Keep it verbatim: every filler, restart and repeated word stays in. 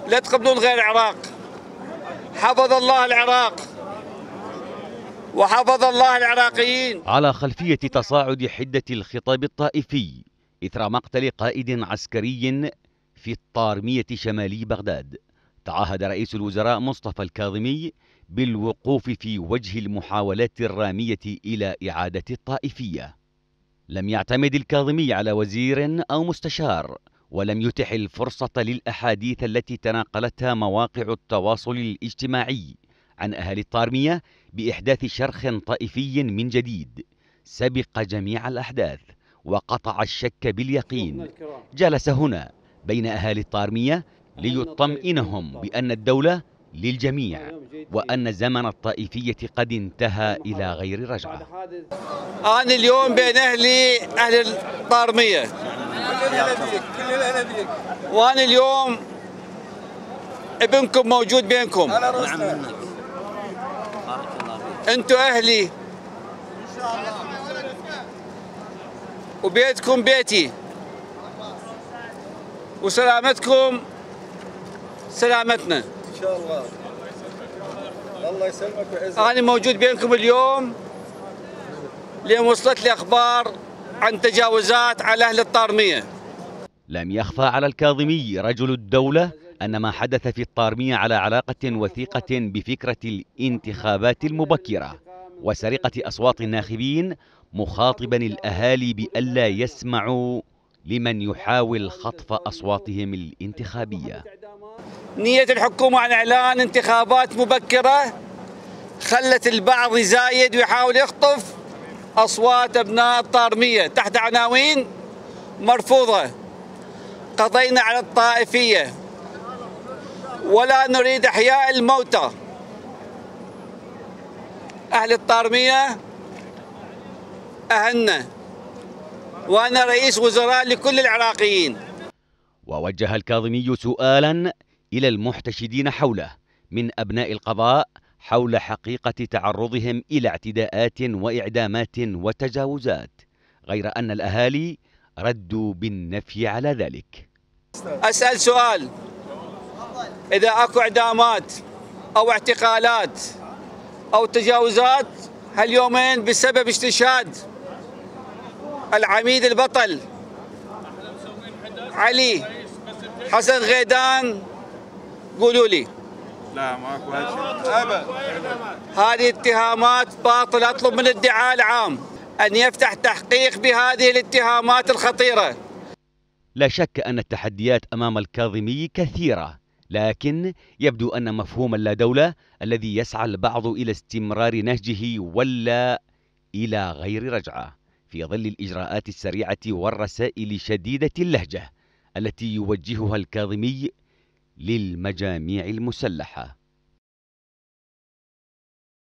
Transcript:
لا تقبلون غير العراق. حفظ الله العراق وحفظ الله العراقيين. على خلفية تصاعد حدة الخطاب الطائفي إثر مقتل قائد عسكري في الطارمية شمالي بغداد، تعهد رئيس الوزراء مصطفى الكاظمي بالوقوف في وجه المحاولات الرامية إلى إعادة الطائفية. لم يعتمد الكاظمي على وزير أو مستشار، ولم يتح الفرصة للأحاديث التي تناقلتها مواقع التواصل الاجتماعي عن أهل الطارمية بإحداث شرخ طائفي من جديد سبق جميع الأحداث وقطع الشك باليقين. جلس هنا بين أهالي الطارمية ليطمئنهم بأن الدولة للجميع وأن زمن الطائفية قد انتهى إلى غير رجعة. أنا اليوم بين أهلي أهل الطارمية، وأنا اليوم ابنكم موجود بينكم. أنتوا أهلي وبيتكم بيتي، وسلامتكم سلامتنا إن شاء الله. الله يسلمك ويعزك. أنا موجود بينكم اليوم لأن وصلت لي أخبار عن تجاوزات على أهل الطارمية. لم يخفى على الكاظمي رجل الدولة أن ما حدث في الطارمية على علاقة وثيقة بفكرة الانتخابات المبكرة وسرقة أصوات الناخبين، مخاطبا الأهالي بألا يسمعوا لمن يحاول خطف أصواتهم الانتخابية. نية الحكومة عن إعلان انتخابات مبكرة خلت البعض يزايد ويحاول يخطف أصوات أبناء الطارمية تحت عناوين مرفوضة. قضينا على الطائفية ولا نريد إحياء الموتى. أهل الطارمية أهلنا، وأنا رئيس وزراء لكل العراقيين. ووجه الكاظمي سؤالا إلى المحتشدين حوله من أبناء القضاء حول حقيقة تعرضهم إلى اعتداءات وإعدامات وتجاوزات، غير أن الأهالي ردوا بالنفي على ذلك. أسأل سؤال: إذا أكو إعدامات أو اعتقالات أو تجاوزات هاليومين بسبب استشهاد العميد البطل علي حسن غيدان، قولوا لي. لا ماكو هالشيء ابد. هذه اتهامات باطلة. اطلب من الادعاء العام ان يفتح تحقيق بهذه الاتهامات الخطيرة. لا شك أن التحديات أمام الكاظمي كثيرة، لكن يبدو أن مفهوم اللادولة الذي يسعى البعض إلى استمرار نهجه ولا إلى غير رجعة في ظل الإجراءات السريعة والرسائل شديدة اللهجة التي يوجهها الكاظمي للمجاميع المسلحة.